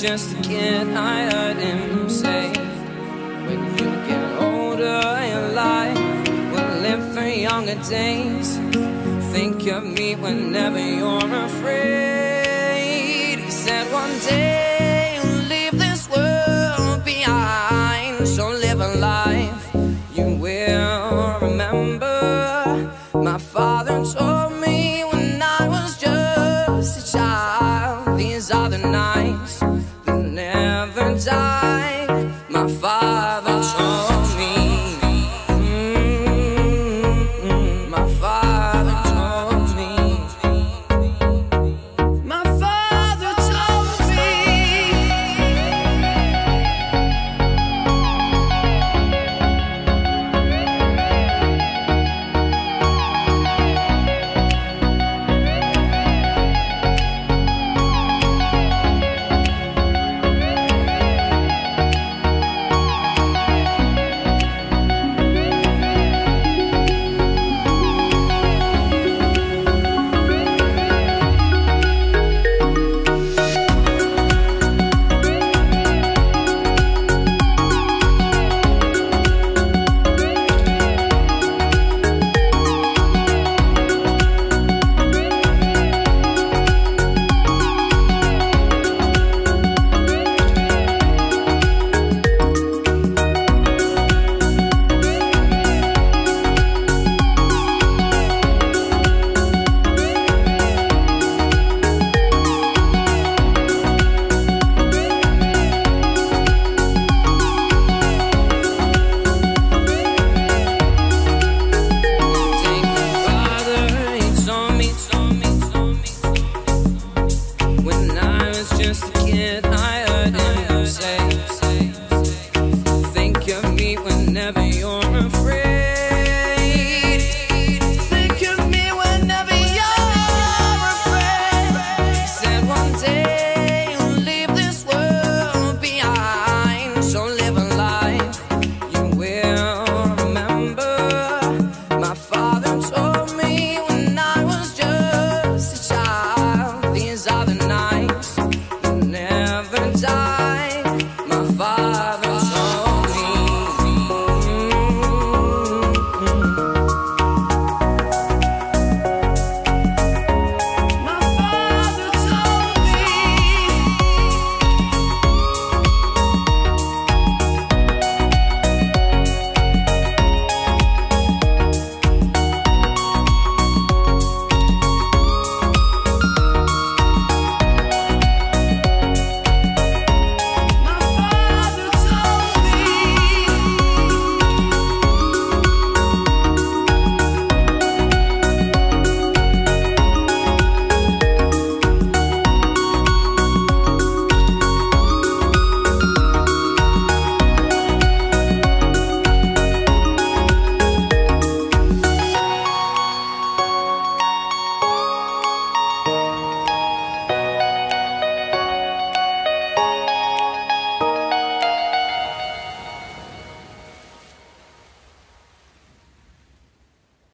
just a kid, I heard him say, when you get older, your life will live for younger days. Think of me whenever you're afraid. He said one day you'll leave this world behind, so live a life you will remember. My father told me when I was just a child, these are the nights that never die. My father told me, my father told me, my father told me. Just a kid, I heard him say, think of me whenever you're afraid.